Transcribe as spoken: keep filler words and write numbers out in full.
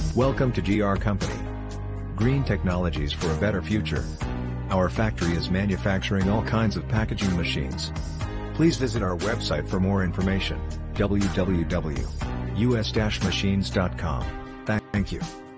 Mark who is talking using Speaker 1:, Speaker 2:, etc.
Speaker 1: Welcome to G R Company. Green technologies for a better future. Our factory is manufacturing all kinds of packaging machines. Please visit our website for more information, w w w dot u s dash machines dot com. Thank you.